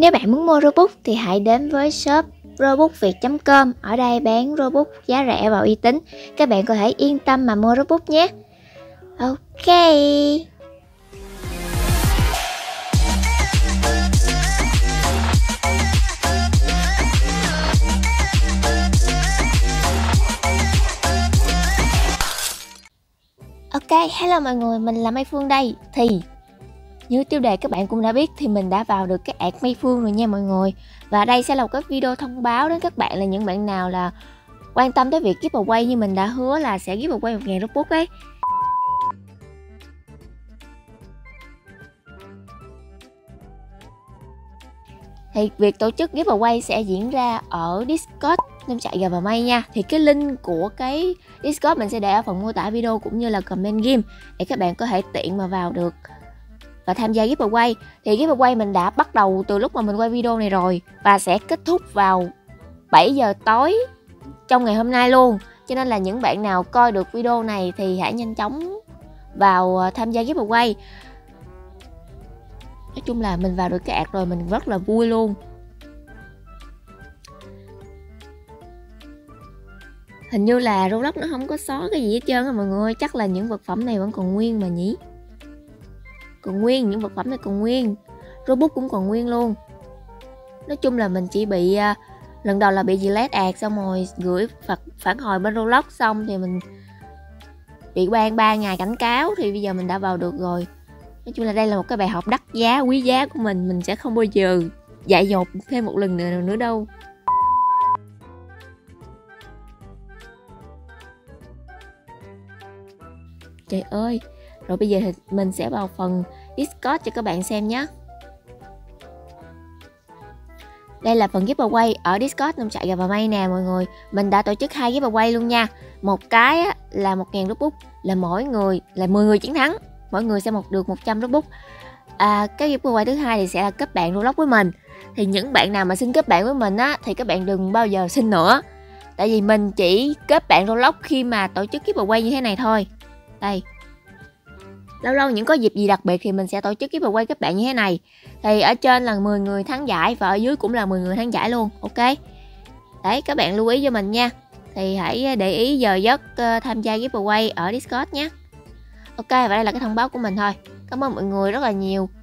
Nếu bạn muốn mua Robux thì hãy đến với shop robuxviet.com. Ở đây bán Robux giá rẻ và uy tín. Các bạn có thể yên tâm mà mua Robux nhé. Ok. Ok, hello mọi người, mình là Mai Phương đây. Thì như tiêu đề các bạn cũng đã biết thì mình đã vào được cái ạc Mai Phương rồi nha mọi người. Và đây sẽ là một cái video thông báo đến các bạn là những bạn nào là quan tâm tới việc giveaway như mình đã hứa là sẽ giveaway 1000 Robux ấy. Thì việc tổ chức giveaway sẽ diễn ra ở Discord Nông Trại Gà và Mây nha. Thì cái link của cái Discord mình sẽ để ở phần mô tả video cũng như là comment game để các bạn có thể tiện mà vào được và tham gia giveaway. Thì giveaway mình đã bắt đầu từ lúc mà mình quay video này rồi và sẽ kết thúc vào 7 giờ tối trong ngày hôm nay luôn. Cho nên là những bạn nào coi được video này thì hãy nhanh chóng vào tham gia giveaway. Nói chung là mình vào được cái ạc rồi, mình rất là vui luôn. Hình như là Roblox nó không có xóa cái gì hết trơn á mọi người. Chắc là những vật phẩm này vẫn còn nguyên mà nhỉ. Còn nguyên, những vật phẩm này còn nguyên. Robux cũng còn nguyên luôn. Nói chung là mình chỉ bị lần đầu là bị delete ạc, xong rồi gửi phản hồi bên Roblox, xong thì mình bị ban 3 ngày cảnh cáo. Thì bây giờ mình đã vào được rồi. Nói chung là đây là một cái bài học đắt giá, quý giá của mình sẽ không bao giờ dại dột thêm một lần nữa đâu. Trời ơi. Rồi bây giờ thì mình sẽ vào phần Discord cho các bạn xem nhé. Đây là phần giveaway ở Discord Nông Trại Gà và Mây nè mọi người. Mình đã tổ chức 2 giveaway luôn nha. Một cái á, là 1000 Robux, là mỗi người là 10 người chiến thắng, mỗi người sẽ được 100 Robux. Cái giveaway thứ hai thì sẽ là kết bạn Roblox với mình. Thì những bạn nào mà xin kết bạn với mình á thì các bạn đừng bao giờ xin nữa. Tại vì mình chỉ kết bạn Roblox khi mà tổ chức giveaway như thế này thôi. Đây. Lâu lâu những có dịp gì đặc biệt thì mình sẽ tổ chức giveaway các bạn như thế này. Thì ở trên là 10 người thắng giải và ở dưới cũng là 10 người thắng giải luôn. Ok. Đấy, các bạn lưu ý cho mình nha. Thì hãy để ý giờ giấc tham gia giveaway ở Discord nhé. Ok, và đây là cái thông báo của mình thôi. Cảm ơn mọi người rất là nhiều